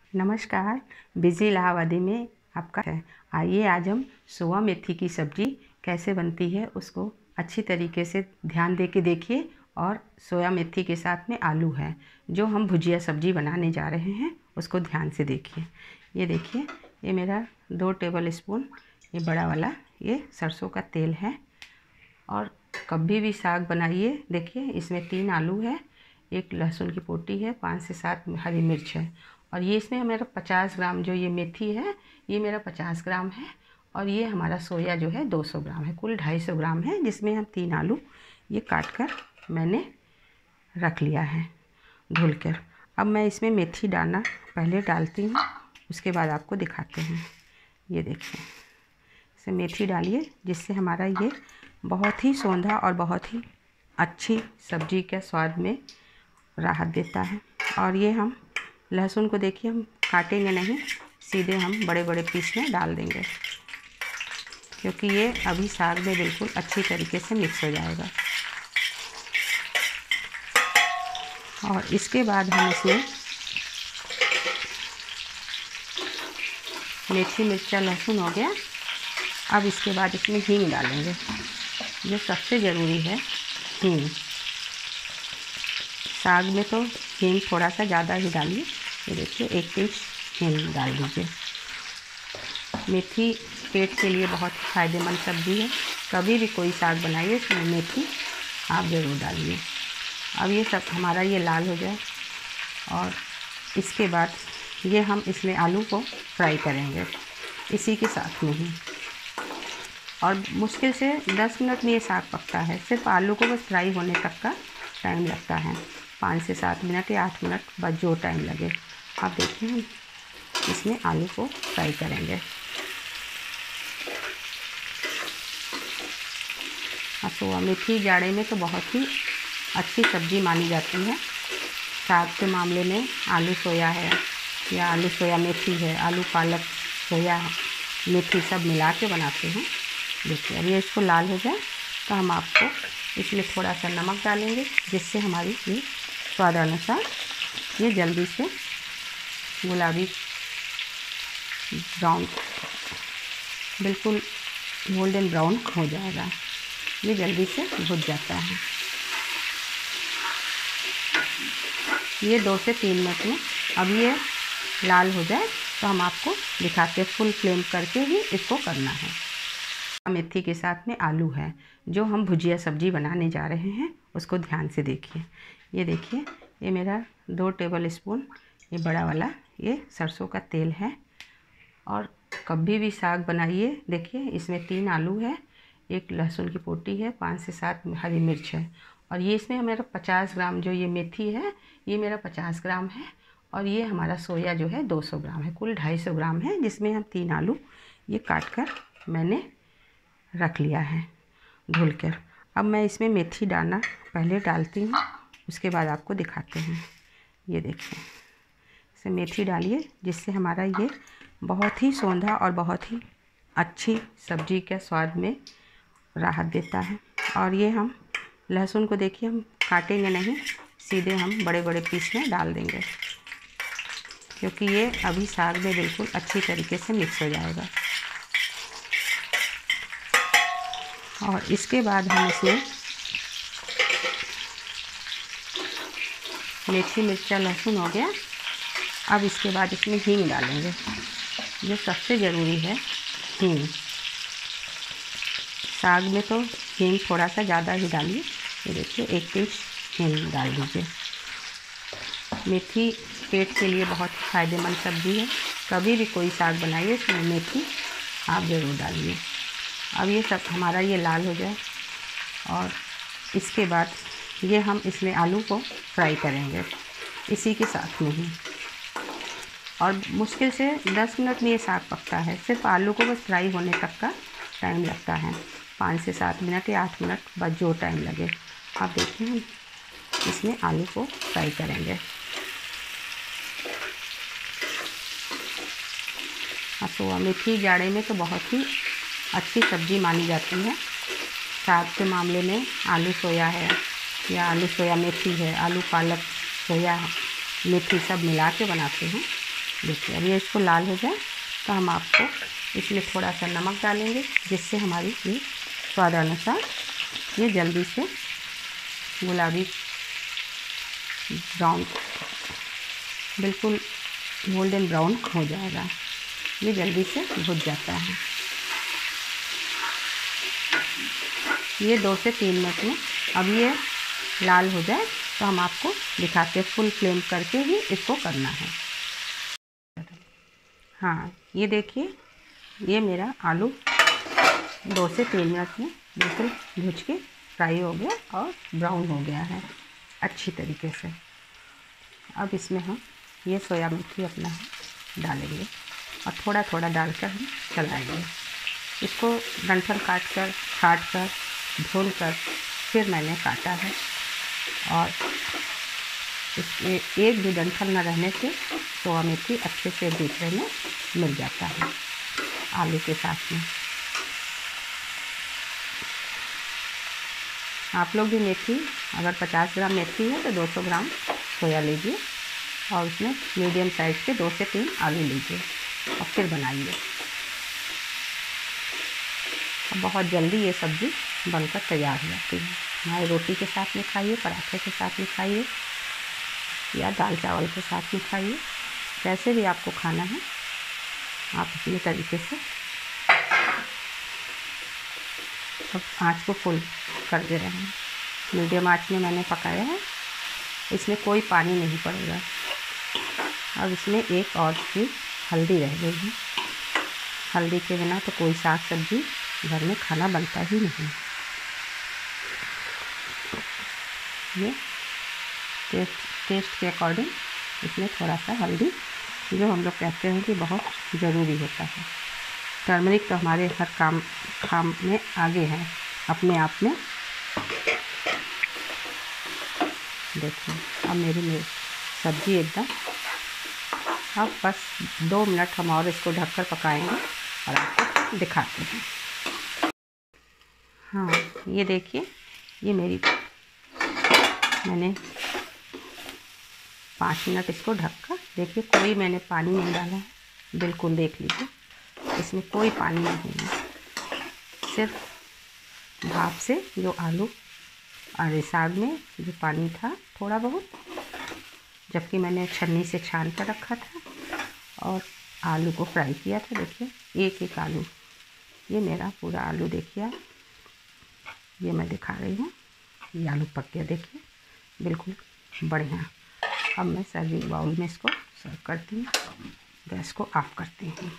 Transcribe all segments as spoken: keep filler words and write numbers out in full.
नमस्कार, बिजी इलाहाबादी में आपका है। आइए आज हम सोया मेथी की सब्ज़ी कैसे बनती है उसको अच्छी तरीके से ध्यान दे के देखिए। और सोया मेथी के साथ में आलू है जो हम भुजिया सब्ज़ी बनाने जा रहे हैं, उसको ध्यान से देखिए। ये देखिए, ये मेरा दो टेबल स्पून ये बड़ा वाला ये सरसों का तेल है। और कभी भी साग बनाइए, देखिए इसमें तीन आलू है, एक लहसुन की पोटी है, पाँच से सात हरी मिर्च है। और ये इसमें मेरा पचास ग्राम जो ये मेथी है ये मेरा पचास ग्राम है। और ये हमारा सोया जो है दो सौ ग्राम है, कुल ढाई सौ ग्राम है, जिसमें हम तीन आलू ये काट कर मैंने रख लिया है धुल कर। अब मैं इसमें मेथी डालना पहले डालती हूँ, उसके बाद आपको दिखाते हैं। ये देखिए, इसे मेथी डालिए जिससे हमारा ये बहुत ही सौंधा और बहुत ही अच्छी सब्जी के स्वाद में राहत देता है। और ये हम लहसुन को देखिए हम काटेंगे नहीं, सीधे हम बड़े बड़े पीस में डाल देंगे, क्योंकि ये अभी साग में बिल्कुल अच्छी तरीके से मिक्स हो जाएगा। और इसके बाद हम इसमें मेथी मिर्चा लहसुन हो गया। अब इसके बाद इसमें हींग डालेंगे, जो सबसे ज़रूरी है हींग। साग में तो हींग थोड़ा सा ज़्यादा ही डालिए। ये देखिए, एक पीस हींग डाल दीजिए। मेथी पेट के लिए बहुत फ़ायदेमंद सब्ज़ी है, कभी भी कोई साग बनाइए इसमें मेथी आप ज़रूर डालिए। अब ये सब हमारा ये लाल हो जाए और इसके बाद ये हम इसमें आलू को फ्राई करेंगे इसी के साथ में ही। और मुश्किल से दस मिनट में ये साग पकता है, सिर्फ आलू को बस फ्राई होने तक का टाइम लगता है, पाँच से सात मिनट या आठ मिनट बस जो टाइम लगे। आप देखिए, हम इसमें आलू को फ्राई करेंगे। सोया मेथी जाड़े में तो बहुत ही अच्छी सब्ज़ी मानी जाती है। साग के मामले में आलू सोया है या आलू सोया मेथी है, आलू पालक सोया है, मेथी सब मिला के बनाते हैं। देखिए, अब ये इसको लाल हो जाए तो हम आपको इसमें थोड़ा सा नमक डालेंगे, जिससे हमारी ये स्वादानुसार ये जल्दी से गुलाबी ब्राउन बिल्कुल गोल्डन ब्राउन हो जाएगा। ये जल्दी से भुज जाता है। ये दो से तीन मिनट में अब ये लाल हो जाए तो हम आपको दिखाते हैं। फुल फ्लेम करके ही इसको करना है। मेथी के साथ में आलू है जो हम भुजिया सब्ज़ी बनाने जा रहे हैं, उसको ध्यान से देखिए। ये देखिए, ये मेरा दो टेबल स्पून ये बड़ा वाला ये सरसों का तेल है। और कभी भी साग बनाइए, देखिए इसमें तीन आलू है, एक लहसुन की पोटी है, पाँच से सात हरी मिर्च है। और ये इसमें मेरा पचास ग्राम जो ये मेथी है ये मेरा पचास ग्राम है। और ये हमारा सोया जो है दो सौ ग्राम है, कुल ढाई सौ ग्राम है, जिसमें हम तीन आलू ये काट कर मैंने रख लिया है धुल कर। अब मैं इसमें मेथी डालना पहले डालती हूँ, उसके बाद आपको दिखाते हैं। ये देखिए, इसे मेथी डालिए जिससे हमारा ये बहुत ही सौंधा और बहुत ही अच्छी सब्जी के स्वाद में राहत देता है। और ये हम लहसुन को देखिए हम काटेंगे नहीं, सीधे हम बड़े बड़े पीस में डाल देंगे, क्योंकि ये अभी साग में बिल्कुल अच्छी तरीके से मिक्स हो जाएगा। और इसके बाद हम इसमें मेथी मिर्चा लहसुन हो गया। अब इसके बाद इसमें हींग डालेंगे, जो सबसे ज़रूरी है हींग। साग में तो हींग थोड़ा सा ज़्यादा ही डालिए। ये देखिए, एक पीस हींग डाल दीजिए। मेथी पेट के लिए बहुत फ़ायदेमंद सब्ज़ी है, कभी भी कोई साग बनाइए इसमें मेथी आप ज़रूर डालिए। अब ये सब हमारा ये लाल हो जाए और इसके बाद ये हम इसमें आलू को फ्राई करेंगे इसी के साथ में ही। और मुश्किल से दस मिनट में ये साग पकता है, सिर्फ आलू को बस फ्राई होने तक का टाइम लगता है, पाँच से सात मिनट या आठ मिनट बस जो टाइम लगे। आप देखिए, हम इसमें आलू को फ्राई करेंगे। सोया मेथी जाड़े में तो बहुत ही अच्छी सब्ज़ी मानी जाती है। साग के मामले में आलू सोया है या आलू सोया मेथी है, आलू पालक सोया है, मेथी सब मिला के बनाते हैं। देखिए अब ये इसको लाल हो जाए तो हम आपको इसमें थोड़ा सा नमक डालेंगे, जिससे हमारी ये स्वाद अनुसार ये जल्दी से गुलाबी ब्राउन बिल्कुल गोल्डन ब्राउन हो जाएगा। ये जल्दी से भुज जाता है। ये दो से तीन मिनट में अब ये लाल हो जाए तो हम आपको दिखाते हैं। फुल फ्लेम करके ही इसको करना है। हाँ, ये देखिए ये मेरा आलू दो से तीन मिनट में बिल्कुल भुज के फ्राई हो गया और ब्राउन हो गया है अच्छी तरीके से। अब इसमें हम ये सोया मेथी अपना डालेंगे और थोड़ा थोड़ा डालकर हम चलाएंगे। इसको डंठल काट कर काट कर धुल कर फिर मैंने काटा है और इसमें एक भी डंठल न रहने से सोया मेथी अच्छे से एक दूसरे में मिल जाता है आलू के साथ में। आप लोग भी मेथी अगर पचास ग्राम मेथी है तो दो सौ ग्राम सोया लीजिए और उसमें मीडियम साइज़ के दो से तीन आलू लीजिए और फिर बनाइए। बहुत जल्दी ये सब्ज़ी बनकर तैयार हो जाती है। हमारे रोटी के साथ में खाइए, पराठे के साथ में खाइए या दाल चावल के साथ में खाइए, जैसे भी आपको खाना है आप अपने तरीके से। अब आँच को फुल कर दे रहे हैं। मीडियम आँच में मैंने पकाया है, इसमें कोई पानी नहीं पड़ेगा। अब इसमें एक और चीज़ हल्दी रह गई है। हल्दी के बिना तो कोई साग सब्ज़ी घर में खाना बनता ही नहीं। ये टेस्ट टेस्ट के अकॉर्डिंग इसमें थोड़ा सा हल्दी, जो हम लोग कहते हैं कि बहुत ज़रूरी होता है। टर्मरिक तो हमारे हर काम काम में आगे है अपने आप में। देखिए अब मेरी मेरी सब्ज़ी एकदम, अब बस दो मिनट हम और इसको ढककर पकाएंगे और आपको दिखाते हैं। हाँ, ये देखिए ये मेरी मैंने पाँच मिनट इसको ढककर, देखिए कोई मैंने पानी नहीं डाला है, बिल्कुल देख लीजिए इसमें कोई पानी नहीं है। सिर्फ भाप से जो आलू और साग में जो पानी था थोड़ा बहुत, जबकि मैंने छन्नी से छान कर रखा था और आलू को फ्राई किया था। देखिए एक एक आलू, ये मेरा पूरा आलू देखिए आप, ये मैं दिखा रही हूँ। ये आलू पक गया देखिए बिल्कुल बढ़िया। अब मैं सर्विंग बाउल में इसको सर्व करती हूँ। गैस को ऑफ करती हूँ।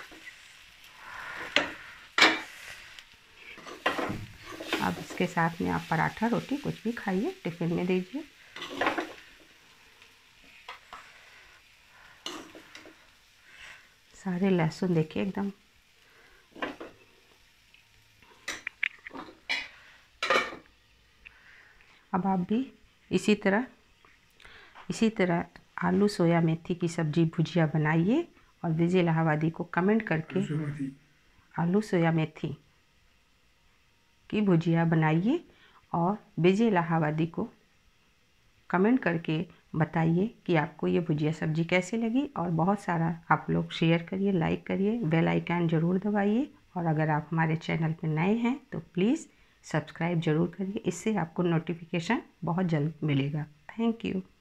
अब इसके साथ में आप पराठा रोटी कुछ भी खाइए, टिफ़िन में दीजिए। सारे लहसुन देखिए एकदम अब आप भी इसी तरह इसी तरह आलू सोया मेथी की सब्ज़ी भुजिया बनाइए और विजय इलाहाबादी को कमेंट करके आलू सोया मेथी की भुजिया बनाइए और विजय इलाहाबादी को कमेंट करके बताइए कि आपको ये भुजिया सब्ज़ी कैसे लगी। और बहुत सारा आप लोग शेयर करिए, लाइक करिए, बेल आइकन ज़रूर दबाइए। और अगर आप हमारे चैनल पर नए हैं तो प्लीज़ सब्सक्राइब ज़रूर करिए, इससे आपको नोटिफिकेशन बहुत जल्द मिलेगा। Thank you.